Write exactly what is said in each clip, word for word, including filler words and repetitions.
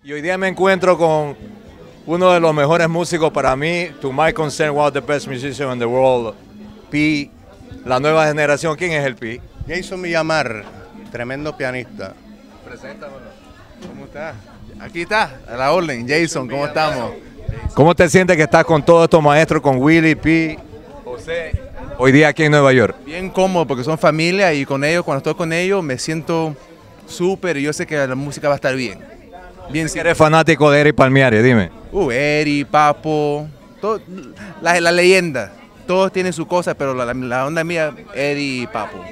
Y hoy día me encuentro con uno de los mejores músicos para mí, to my concern, one of the best musicians in the world, Pi, la nueva generación. ¿Quién es el Pi? Jason Millamar, tremendo pianista. Preséntamelo. ¿Cómo estás? Aquí está, a la orden. Jason, ¿cómo estamos? ¿Cómo te sientes que estás con todos estos maestros, con Willie, Pi, José, hoy día aquí en Nueva York? Bien cómodo porque son familia y con ellos, cuando estoy con ellos, me siento súper y yo sé que la música va a estar bien. Bien, Si eres fanático de Eric Palmieri, dime. Uh, Eri, Papo, todo, la, la leyenda. Todos tienen su cosa, pero la, la onda mía, Eri y Papo.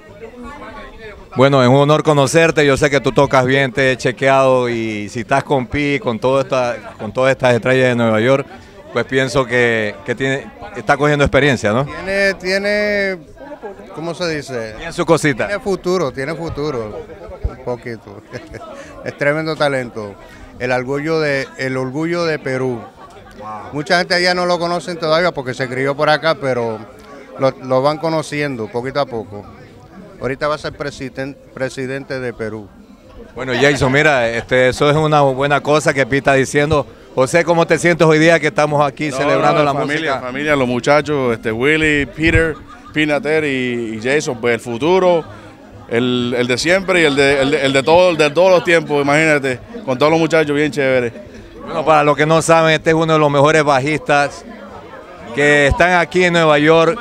Bueno, es un honor conocerte. Yo sé que tú tocas bien, te he chequeado y si estás con Pi, con, todo esta, con todas estas estrellas de Nueva York, pues pienso que, que tiene, está cogiendo experiencia, ¿no? Tiene, tiene, ¿cómo se dice? Tiene su cosita. Tiene futuro, tiene futuro, un poquito. Es tremendo talento. El orgullo de, el orgullo de Perú. Wow. Mucha gente allá no lo conocen todavía porque se crió por acá, pero lo, lo van conociendo poquito a poco. Ahorita va a ser presidente, presidente de Perú. Bueno, Jason, mira, este, eso es una buena cosa que Pi está diciendo. José, ¿cómo te sientes hoy día que estamos aquí no, celebrando no, la familia, música? Familia, los muchachos, este, Willie, Peter, Pinater y, y Jason, pues el futuro, el, el de siempre y el de, el, de, el de, todo, el de todos los tiempos, imagínate, con todos los muchachos bien chéveres. Bueno, para los que no saben, este es uno de los mejores bajistas que están aquí en Nueva York.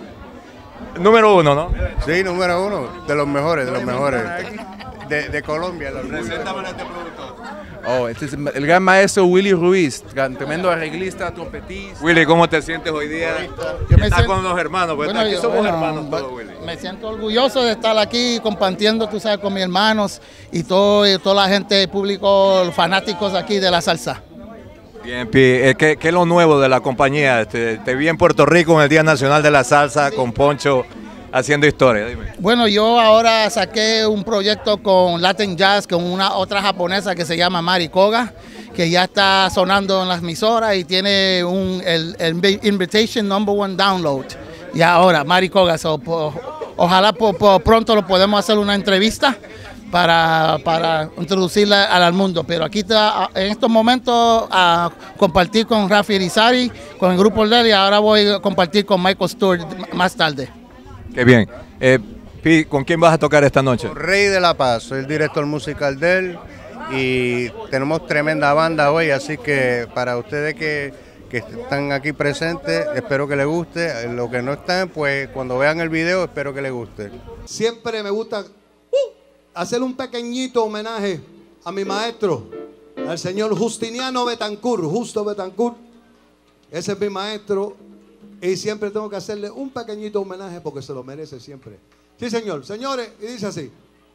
Número uno, ¿no? Sí, número uno, de los mejores, de los mejores. De, de Colombia. Preséntame a este productor. Oh, este es el gran maestro Willy Ruiz, tremendo arreglista, trompetista. Willy, ¿cómo te sientes hoy día? Yo me Estás siento, con los hermanos, porque bueno, aquí yo, somos bueno, hermanos todos, Willy. Me siento orgulloso de estar aquí compartiendo, tú sabes, con mis hermanos y, todo, y toda la gente, público, los fanáticos aquí de la salsa. Bien, Pi, ¿qué, qué es lo nuevo de la compañía? Te, te vi en Puerto Rico en el Día Nacional de la Salsa, sí, con Poncho, haciendo historia. Dime. Bueno, yo ahora saqué un proyecto con Latin Jazz, con una otra japonesa que se llama Mari Koga, que ya está sonando en las emisoras y tiene un, el, el Invitation Number One Download. Y ahora, Mari Koga, so, po, ojalá po, po, pronto lo podemos hacer una entrevista para, para introducirla al mundo. Pero aquí está, en estos momentos a compartir con Rafi Irizarry, con el grupo de él, y ahora voy a compartir con Michael Stewart más tarde. Qué bien. Eh, Pi, ¿con quién vas a tocar esta noche? Rey de la Paz, soy el director musical de él y tenemos tremenda banda hoy, así que para ustedes que, que están aquí presentes, espero que les guste. Los que no están, pues cuando vean el video, espero que les guste. Siempre me gusta uh, hacer un pequeñito homenaje a mi maestro, al señor Justiniano Betancourt, Justo Betancourt. Ese es mi maestro. Y siempre tengo que hacerle un pequeñito homenaje porque se lo merece siempre. Sí, señor. Señores, y dice así.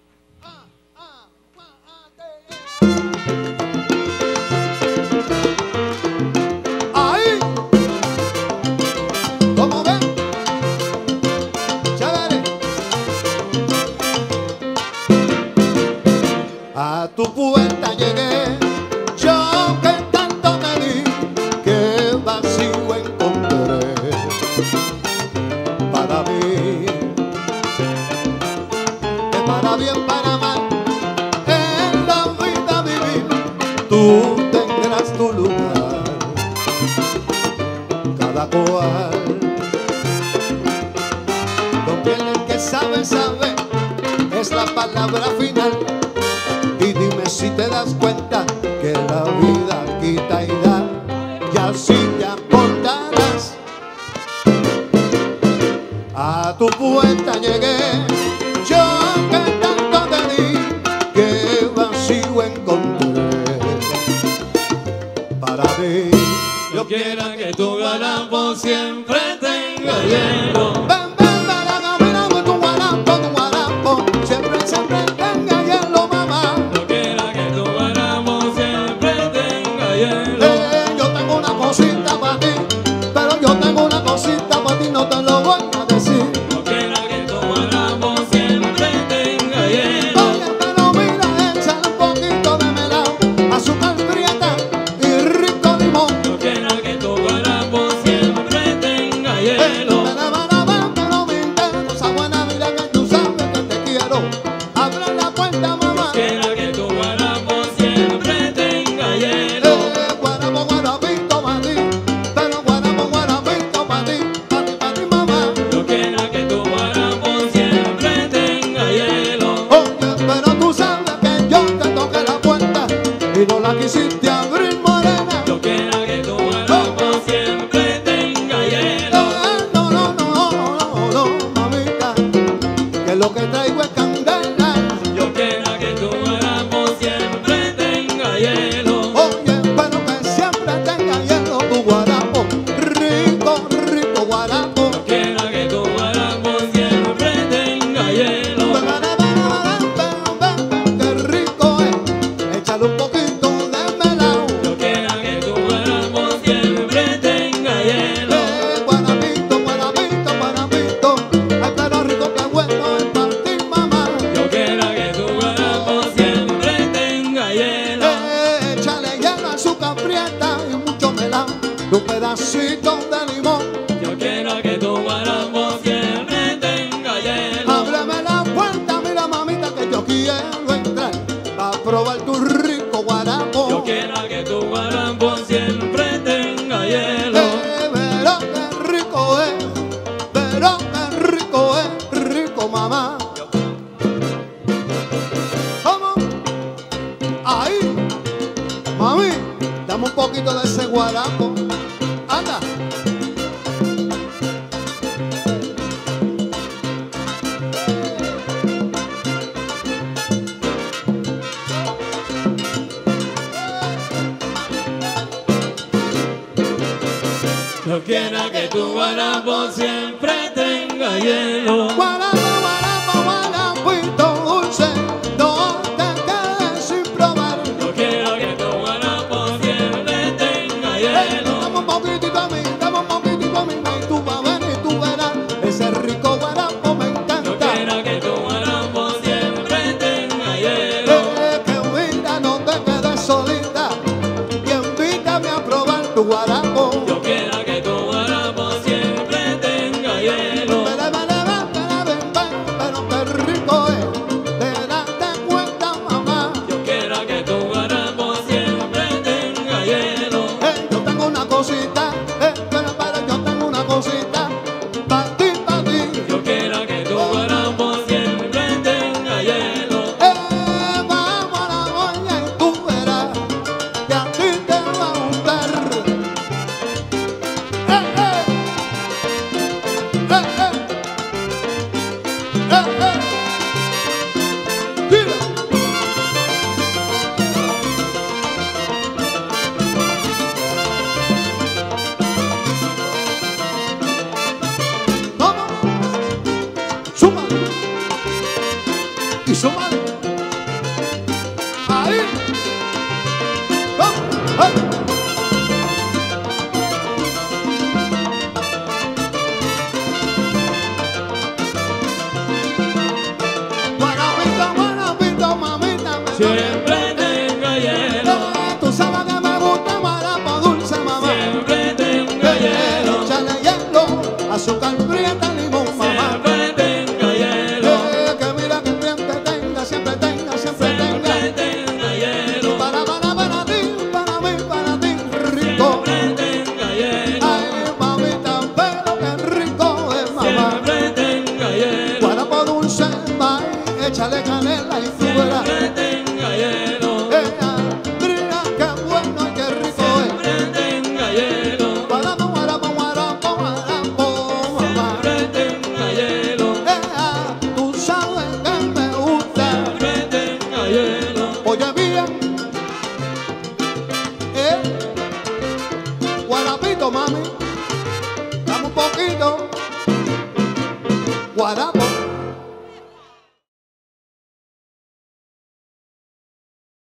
¡Ahí! ¿Cómo ven? ¡Chévere! A tu puerta llegué, yo que tanto te di, que vacío encontré. Para mí, que para bien, para mal, en la vida vivir, tú tendrás tu lugar, cada cual. Lo que el que sabe, sabe, es la palabra final. Y dime si te das cuenta que la vida quita y da, y así te acordarás. A tu puerta llegué, yo que tanto te di, que vacío encontré. Para mí, yo quiero que tu guarapo siempre tenga hielo. Ven, ven, ven, caminamos tu guarapo, tu guarapo, siempre, siempre tenga hielo, mamá. Yo quiero que tu guarapo siempre tenga hielo. Eh, yo tengo una cosita para ti, pero yo tengo una cosita para ti, no te lo voy a decir. Yo quiero que tu guarapo siempre tenga hielo. Oye, pero mira, échale un poquito de melao, azúcar prieta y rico limón. Yo quiero que tu guarapo siempre tenga hielo. Pero, pero, pero, pero, mi interno, esa buena vida que tú sabes que te quiero. Abre la puerta, mamá. Yo quiero que tu guarapo siempre tenga traigo es candela. Yo quiero que tu guarapo siempre tenga hielo. Oye, pero que siempre tenga hielo tu guarapo. Rico, rico guarapo. Yo quiero que tu guarapo siempre tenga hielo. Qué rico es. Échale un poquito de melao. Yo quiero que tu guarapo siempre tenga hielo. Eh, guarapito, guarapito, guarapito. Ay, pero rico, qué bueno es para ti, mamá. Yo quiero que tu guarapo siempre tenga hielo. Eh, échale hielo, azúcar prieta y mucho melao. Tu pedacito de limón. Yo quiero que tu guarapo siempre tenga hielo. Ábreme la puerta, mira mamita que yo quiero entrar a probar tu rico guarapo. Yo quiero que tu guarapo siempre tenga hielo. Eh, pero qué rico es, pero qué rico es, rico mamá. ¿Cómo? Ahí, mami, dame un poquito de ese guarapo. Anda. Yo quiero que tu guarapo siempre tenga hielo. Guarapo, guarapo, guarapito dulce, no te quedes sin probar. Yo quiero que tu guarapo siempre tenga Hey, hielo. dame un poquitito a mí, dame un poquitito a mí, y tú vas a ver y tú verás, ese rico guarapo me Yo encanta. quiero que tu guarapo siempre tenga hielo. Eh, que mira, no te quedes solita, y invítame a probar tu guarapo. Yo quiero que tu guarapo siempre tenga hielo. Pero, pero, pero, pero, pero, pero qué rico es, te date cuenta, mamá. Yo quiero que tu guarapo siempre tenga hielo. Eh, yo tengo una cosita, eh, pero, pero yo tengo una cosita, pa' ti, pa' ti. Yo quiero que tu guarapo siempre tenga hielo. Eh, vamos a la olla y tú verás que a ti te va a gustar. Eh, eh. Eh, eh. Eh, eh. Tira. Vamos. Súmale. Y súmale. Ahí. Vamos. Ahí. Guarapito, guarapito, mamita, me Siempre tenga hielo. Eh, tú sabes que me gusta guarapo dulce, mamá. Siempre tenga hielo. Échale hielo, azúcar prieta, limón, mamá. Siempre tenga hielo. Eh, que mira que siempre tenga, siempre tenga, siempre tenga. Siempre tenga hielo. Para, para, para ti, para mí, para ti, rico. Siempre tenga hielo. Ay, mamita, pero qué rico es, mamá. Siempre tenga hielo. Guarapo dulce, va, échale canela y tú verás. Siempre